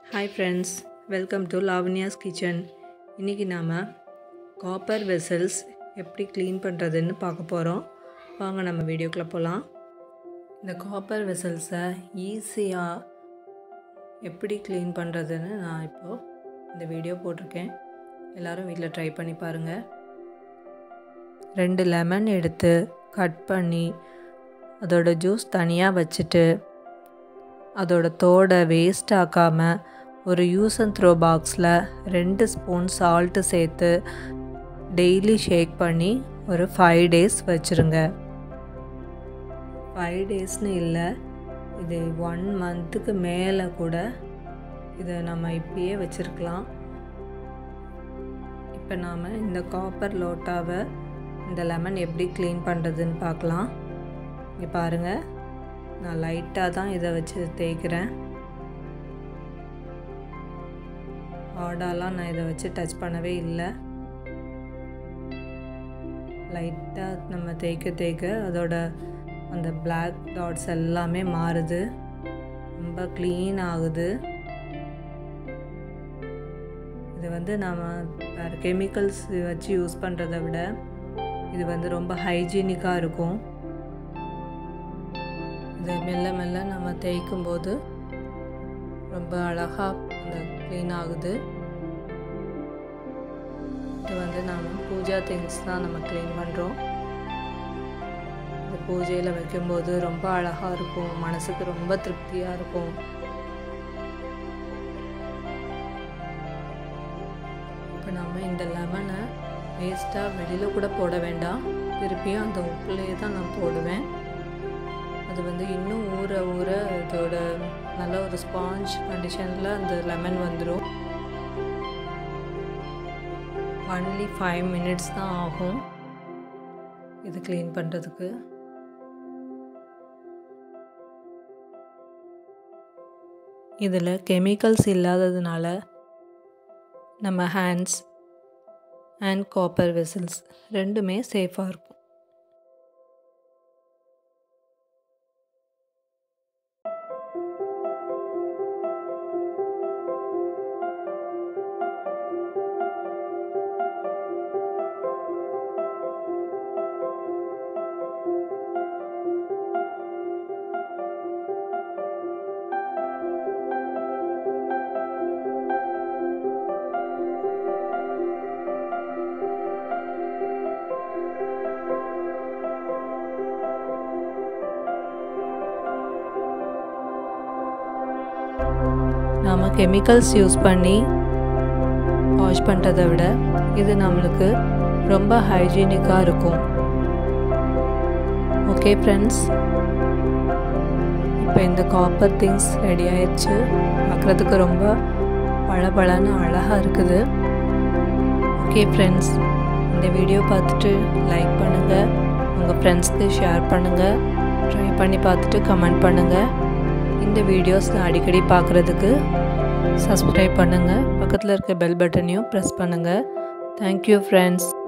Hi friends, welcome to Lavania's Kitchen. இன்னைக்கு நாம copper vessels எப்படி க்ளீன் பண்ணுறதுன்னு பார்க்க போகிறோம். வாங்க நம்ம வீடியோக்குள்ள போகலாம். இந்த காப்பர் வெசல்ஸை ஈஸியாக எப்படி க்ளீன் பண்ணுறதுன்னு நான் இப்போது இந்த வீடியோ போட்டிருக்கேன். எல்லோரும் வீட்டில் ட்ரை பண்ணி பாருங்கள். 2 லெமன் எடுத்து கட் பண்ணி அதோட ஜூஸ் தனியாக வச்சுட்டு அதோட தோடை வேஸ்ட் ஆக்காமல் ஒரு யூஸ் அண்ட் த்ரோ பாக்ஸில் 2 ஸ்பூன் சால்ட்டு சேர்த்து டெய்லி ஷேக் பண்ணி ஒரு 5 days வச்சுருங்க. 5 daysனு இல்லை, இது 1 monthக்கு மேலே கூட இதை நம்ம இப்பயே வச்சுருக்கலாம். இப்போ நாம் இந்த காப்பர் லோட்டாவை இந்த லெமன் எப்படி க்ளீன் பண்ணுறதுன்னு பார்க்கலாம். இங்கே பாருங்கள், நான் லைட்டாக தான் இதை வச்சு தேய்க்கிறேன். ஹார்டாலாம் நான் இதை வச்சு டச் பண்ணவே இல்லை. லைட்டாக நம்ம தேய்க்க அதோட அந்த பிளாக் டாட்ஸ் எல்லாமே மாறுது, ரொம்ப க்ளீன் ஆகுது. இது வந்து நம்ம வேறு கெமிக்கல்ஸ் வச்சு யூஸ் பண்ணுறத விட இது வந்து ரொம்ப ஹைஜீனிக்காக இருக்கும். இது மெல்ல மெல்ல நம்ம தேய்க்கும்போது ரொம்ப அழகாக அந்த க்ளீன் ஆகுது. இது வந்து நம்ம பூஜா திங்ஸ் தான் நம்ம க்ளீன் பண்ணுறோம். இந்த பூஜையில் வைக்கும்போது ரொம்ப அழகாக இருக்கும், மனசுக்கு ரொம்ப திருப்தியாக இருக்கும். இப்போ நம்ம இந்த லெமனை வேஸ்ட்டாக வெளியில் கூட போட வேண்டாம், திருப்பியும் அந்த உப்புலேயே தான் நான் போடுவேன். அது வந்து இன்னும் ஊற இதோட நல்ல ஒரு ஸ்பாஞ்ச் கண்டிஷனில் அந்த லெமன் வந்துடும். ஒன்லி 5 minutes தான் ஆகும் இது க்ளீன் பண்ணுறதுக்கு. இதில் கெமிக்கல்ஸ் இல்லாததுனால நம்ம ஹேண்ட்ஸ் அண்ட் காப்பர் வெசல்ஸ் ரெண்டுமே சேஃபாக இருக்கும். நாம் கெமிக்கல்ஸ் யூஸ் பண்ணி வாஷ் பண்ணுறதை விட இது நம்மளுக்கு ரொம்ப ஹைஜீனிக்காக இருக்கும். ஓகே ஃப்ரெண்ட்ஸ், இப்போ இந்த காப்பர் திங்ஸ் ரெடி ஆயிடுச்சு. பார்க்குறதுக்கு ரொம்ப பளபளன்னு அழகாக இருக்குது. ஓகே ஃப்ரெண்ட்ஸ், இந்த வீடியோ பார்த்துட்டு லைக் பண்ணுங்கள், உங்கள் ஃப்ரெண்ட்ஸ்க்கு ஷேர் பண்ணுங்கள், ட்ரை பண்ணி பார்த்துட்டு கமெண்ட் பண்ணுங்கள். இந்த வீடியோஸ் அடிக்கடி பார்க்குறதுக்கு சப்ஸ்கிரைப் பண்ணுங்கள், பக்கத்தில் இருக்க பெல் பட்டனையும் ப்ரெஸ் பண்ணுங்கள். Thank you friends.